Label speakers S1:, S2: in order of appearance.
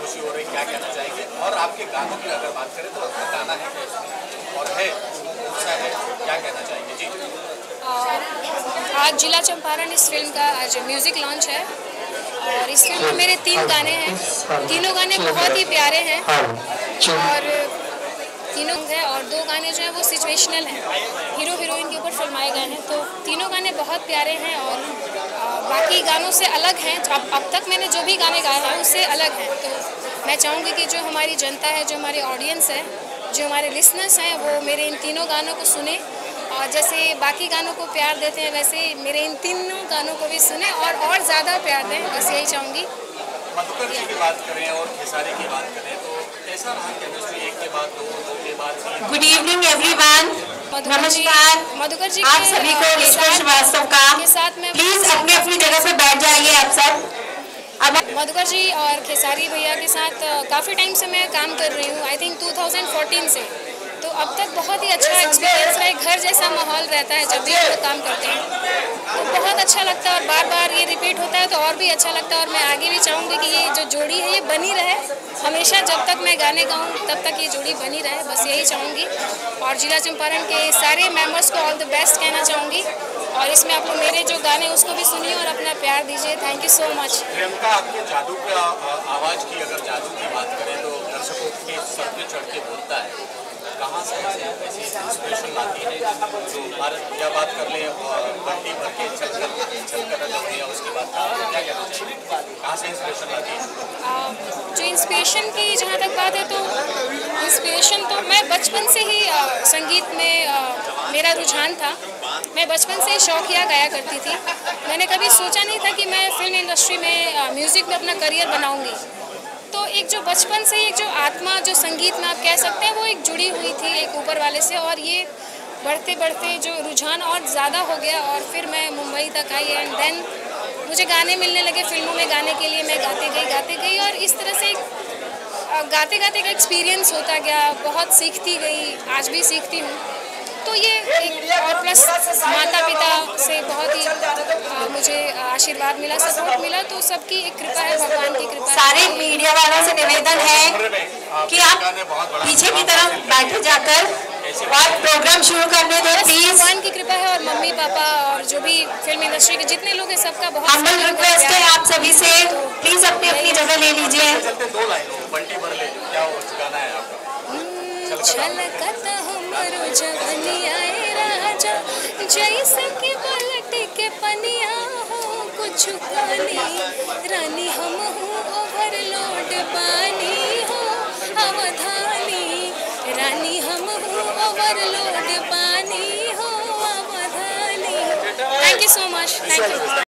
S1: खुशी हो रही है, क्या कहना चाहेंगे? और आपके गानों की अगर बात करें तो आपका गाना है कैसे और है कौन-सा है, क्या कहना चाहेंगे? जी।
S2: आज जिला चंपारण इस फिल्म का आज म्यूजिक लॉन्च है और इस फिल्म में मेरे 3 गाने हैं। तीनों गाने बहुत ही प्यारे हैं और तीनों हैं और 2 गाने जो हैं वो सिचुएशनल हैं, हीरो हीरोइन के ऊपर फिल्माए गए हैं। तो तीनों गाने बहुत प्यारे हैं और बाकी गानों से अलग हैं। अब तक मैंने जो भी गाने गाए हैं उससे अलग हैं। तो मैं चाहूँगी कि जो हमारी जनता है, जो हमारी ऑडियंस है, जो हमारे लिसनर्स हैं, वो मेरे इन तीनों गानों को सुने और जैसे बाकी गानों को प्यार देते हैं वैसे मेरे इन तीनों गानों को भी सुने और ज़्यादा प्यार दें, बस यही चाहूँगी।
S1: मधुकर जी की बात करें और खेसारी की बात करें तो कैसा रहा केमिस्ट्री? एक के बाद दो, दो के बाद तीन?
S3: गुड इवनिंग एवरीवन, नमस्कार।
S2: मधुकर जी
S3: आप सभी को ईश्वर श्रीवास्तव का
S2: के साथ में
S3: प्लीज अपनी अपनी जगह पे बैठ जाइए आप सब।
S2: मधुकर जी और खेसारी भैया के साथ काफ़ी टाइम से मैं काम कर रही हूँ, आई थिंक 2014 से। तो अब तक बहुत ही अच्छा एक्सपीरियंस रहा है, घर जैसा माहौल रहता है जब भी हम लोग काम करते हैं। तो बहुत अच्छा लगता है और बार बार ये रिपीट होता है तो और भी अच्छा लगता है और मैं आगे भी चाहूँगी कि ये जो जोड़ी है ये बनी रहे हमेशा। जब तक मैं गाने गाऊँ तब तक ये जोड़ी बनी रहे, बस यही चाहूँगी। और जिला चंपारण के सारे मेंबर्स को ऑल द बेस्ट कहना चाहूँगी और इसमें आप लोग मेरे जो गाने उसको भी सुनिए और अपना प्यार दीजिए। Thank you so much.
S1: Priyanka, आपके जादू का आवाज़ की अगर जादू की बात करें तो दर्शकों के सर पे चढ़ के बोलता है, कहाँ से ऐसी इंस्पिरेशन आती है? तो भारत या बात कर ले और बंटी भर के चल कर भैया उसकी बात क्या कहना चाहिए? कहाँ से इंस्पिरेशन आती है?
S2: जो इंस्पिरेशन की जहाँ तक बात है तो इंस्पिरेशन तो मैं बचपन से ही संगीत में मेरा रुझान था। मैं बचपन से ही शौकिया गाया करती थी। मैंने कभी सोचा नहीं था कि मैं फिल्म इंडस्ट्री में म्यूज़िक में अपना करियर बनाऊंगी। तो एक जो बचपन से एक जो आत्मा जो संगीत में आप कह सकते हैं वो एक जुड़ी हुई थी एक ऊपर वाले से और ये बढ़ते बढ़ते जो रुझान और ज़्यादा हो गया और फिर मैं मुंबई तक आई एंड देन मुझे गाने मिलने लगे फिल्मों में गाने के लिए। मैं गाते गई और इस तरह से गाते गाते का एक्सपीरियंस होता गया, बहुत सीखती गई, आज भी सीखती हूँ। तो ये एक और प्लस माता पिता से बहुत ही मुझे आशीर्वाद मिला, सपोर्ट मिला, तो सबकी एक कृपा है, भगवान की कृपा।
S3: सारे मीडिया वालों से निवेदन है कि आप पीछे की तरफ बैठे जाकर और प्रोग्राम शुरू करने दें प्लीज।
S2: भगवान की कृपा है और मम्मी पापा और जो भी फिल्म इंडस्ट्री के जितने लोग हैं सबका बहुत
S3: हम्बल रिक्वेस्ट है आप सभी से, प्लीज अपनी अपनी जगह ले लीजिए।
S2: छलकता हमरो जवनिया राजा जैसे कि पलट के पनिया हो कुछ रानी हम हूँ ओवरलोड पानी हो अवधानी रानी हम हूँ ओवरलोड पानी हो अवधानी। Thank you so much. Thank you.